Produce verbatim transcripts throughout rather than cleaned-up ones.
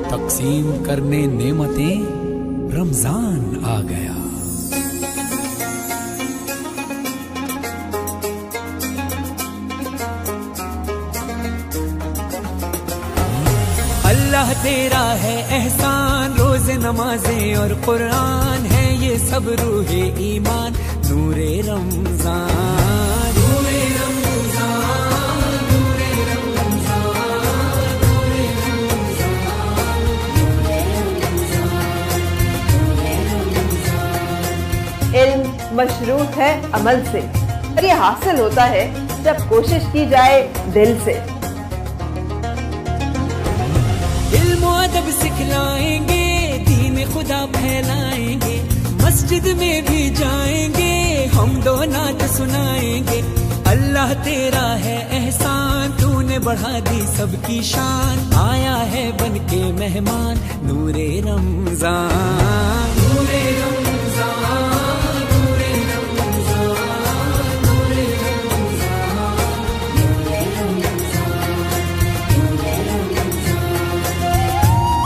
तकसीम करने नेमतें, रमजान आ गया। अल्लाह तेरा है एहसान, रोज़ नमाजें और कुरान है ये सब रूहे ईमान, नूरे रमजान नूरे रमजान नूरे रमजान नूरे रमजान नूरे रमजान। इल्म मशरूत है अमल से, और ये हासिल होता है जब कोशिश की जाए दिल से। इल्म अदब सिखलाएंगे, दीन खुदा फैलाएंगे, मस्जिद में भी जाएंगे, हम दो नात सुनाएंगे। अल्लाह तेरा है एहसान, तूने बढ़ा दी सबकी शान, आया है बन के मेहमान, नूरे रमजान नूरे रमजान नूरे रमजान नूरे रमजान नूरे रमजान नूरे रमजान।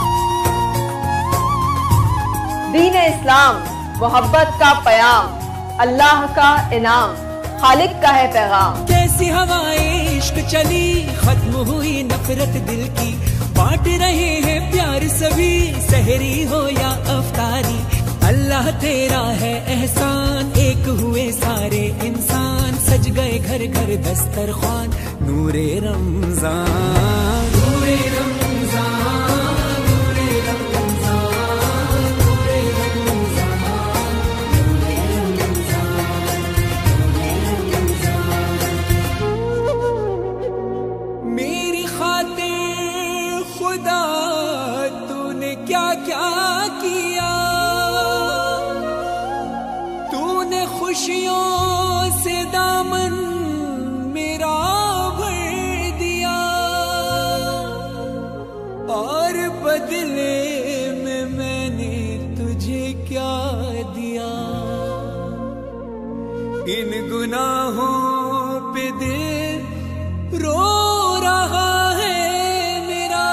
दीन इस्लाम मोहब्बत का पयाम, अल्लाह का इनाम, खालिक का है पैगाम। कैसी हवाएं इश्क चली, खत्म हुई नफरत दिल की, बांट रहे हैं प्यार सभी, सहरी हो या अफ्तारी। अल्लाह तेरा है एहसान, एक हुए सारे इंसान, सज गए घर घर दस्तरख्वान, नूरे रमजान नूरे रमजान नूरे रमजान नूरे रमजान नूरे रमजान। मेरी खातिर खुदा तूने क्या क्या किया, तूने खुशियों से दामन मेरा भर दिया, और बदले में मैंने तुझे क्या दिया। इन गुनाहों पे दिल रो रहा है मेरा,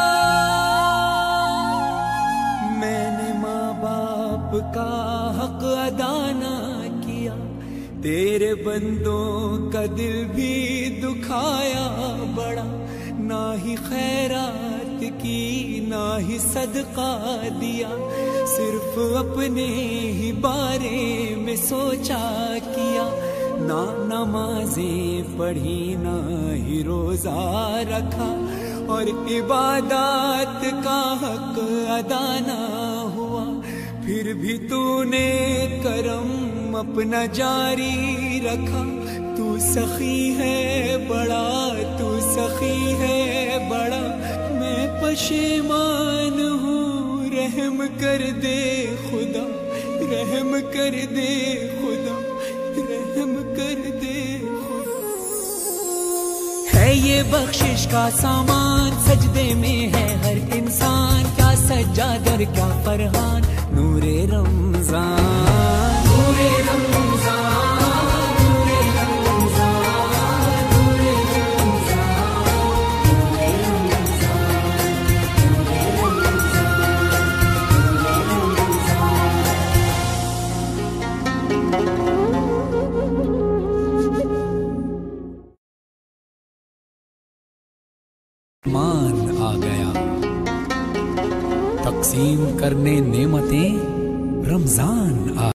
मैंने माँ बाप का हक अदा ना किया, तेरे बंदों का दिल भी दुखाया बड़ा, ना ही खैरात की ना ही सदका दिया, सिर्फ अपने ही बारे में सोचा किया, ना नमाजें पढ़ी ना ही रोजा रखा, और इबादत का हक अदा ना हुआ, फिर भी तूने करम अपना जारी रखा। तू सखी है बड़ा, तू सखी है बड़ा, मैं पशेमान हूँ, रहम कर दे खुदा, रहम कर दे खुदा, रहम कर दे खुदा। है ये बख्शिश का सामान, सजदे में है हर इंसान, क्या सज्जादर क्या फरहान, नूरे रमजान नूरे रमजान नूरे रमजान नूरे रमजान नूरे रमजान। मान आ गया, तकसीम करने नेमतें, रमजान आ